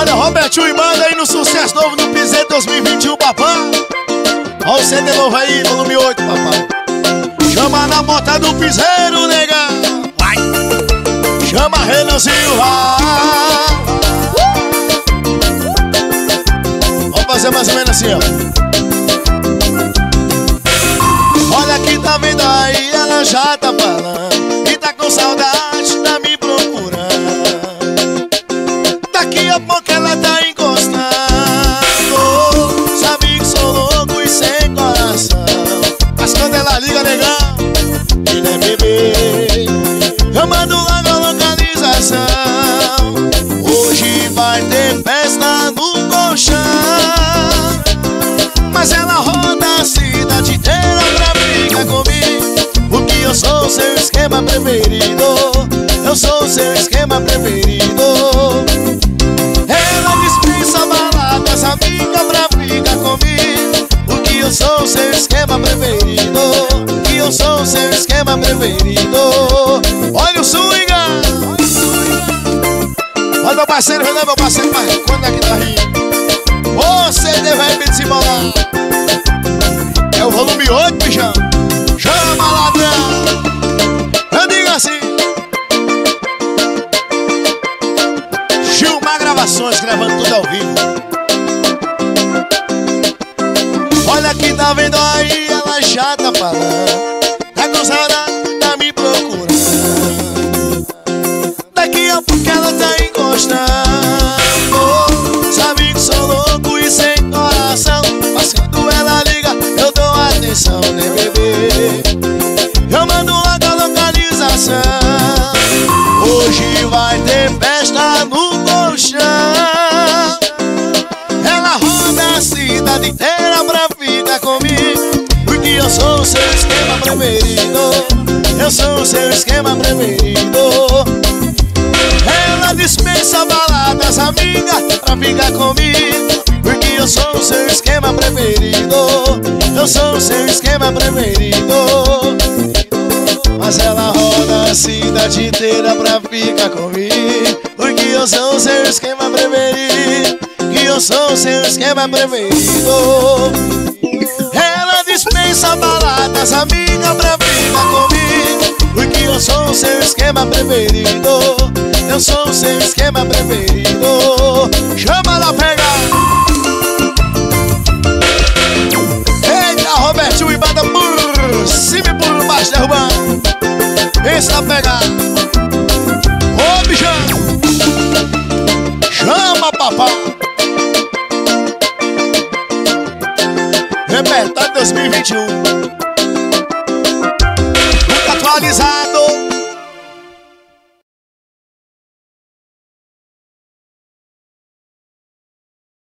Olha, Robertinho e Banda aí no sucesso novo no Piseiro 2021, papai. Olha o CD novo aí, volume 8, papai. Chama na bota do piseiro, nega. Vai. Chama Renanzinho, vai. Vamos fazer mais ou menos assim, ó. Olha que tá vendo aí, ela já tá falando e tá com saudade, tá me procurando. Daqui a pouco ela tá encostando. Sabe que sou louco e sem coração, mas quando ela liga, negão, ele é bebê. Eu mando logo a localização. Hoje vai ter festa no colchão, mas ela roda a cidade inteira pra ficar comigo, porque eu sou o seu esquema preferido. Eu sou o seu esquema preferido. Ela dispensa baladas, amiga, pra ficar comigo, porque eu sou o seu esquema preferido. Que eu sou o seu esquema preferido. Olha o swing. Olha meu parceiro, Renan, meu parceiro, mas quando é que tá rindo? Ô, CD vai me desembolar. É o volume 8, bichão. Chama, ladrão. Eu digo assim. Gilmar Gravações, gravando tudo ao vivo. Olha que tá vendo aí, ela já tá falando. Tá com saudade, tá me procurando. Daqui a pouco ela tá encostando. Sabe que sou louco e sem coração, mas quando ela liga, eu dou atenção, né, bebê? Eu mando logo a localização. Hoje vai ter festa no colchão. Ela roda a cidade inteira pra ficar comigo, porque eu sou o seu esquema preferido. Eu sou o seu esquema preferido. Ela dispensa baladas, amiga, pra ficar comigo, porque eu sou o seu esquema preferido. Eu sou o seu esquema preferido. Mas ela roda a cidade inteira pra ficar comigo, porque eu sou o seu esquema preferido. Que eu sou o seu esquema preferido. Ela dispensa baladas, amiga, pra ficar comigo, porque eu sou o seu esquema preferido. Eu sou o seu esquema preferido. Chama ela pegar. Eita, Robertinho e Banda por cima e por baixo derrubando. Pensa pegar. Ô, bichão. Chama, papai. Repertório 2021. Muito atualizado.